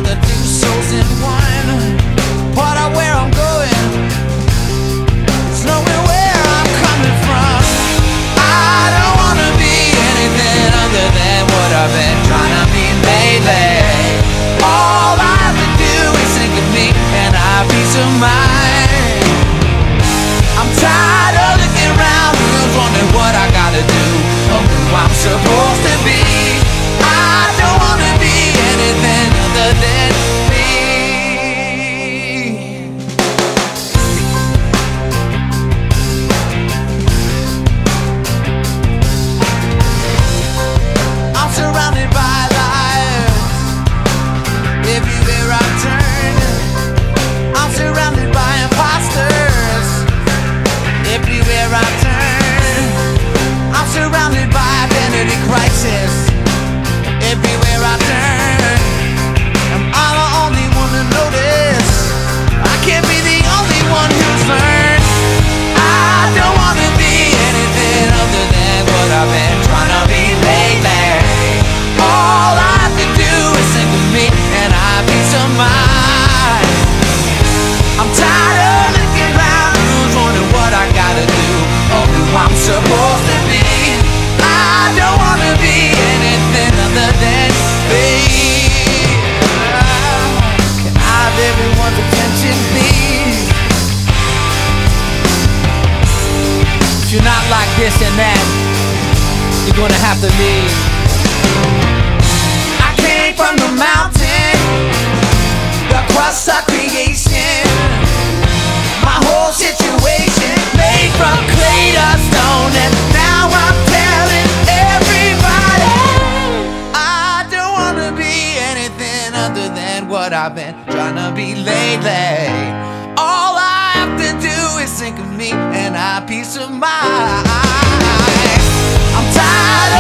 the two souls in one. Part of where I'm going, it's knowing where I'm coming from. I don't wanna be anything other than what I've been trying to be lately. All I have to do is think of me and I have peace of mind. I'm tired of looking around and wondering what I gotta do or who I'm supposed to be. I don't wanna be anything other than me. I'm surrounded by lies everywhere I turn. I'm surrounded by imposters everywhere I turn. I'm surrounded by identity crisis everywhere I turn. Am I the only one to notice? I can't be the only one who's learned. I don't wanna be anything other than what I've been trying to be lately. All I have to do is think of me and I have peace of mind. I'm tired of looking around, who's wondering what I gotta do or who I'm supposed to be. I don't wanna be anything other than me. Can I have everyone's attention, please? If you're not like this and that, you're gonna have to leave. I came from the mountain, the crust of creation. My whole situation made from clay to stone, and now I'm telling everybody I don't wanna be anything other than what I've been trying to be lately. All I have to do is think of me and I have peace of mind. I'm tired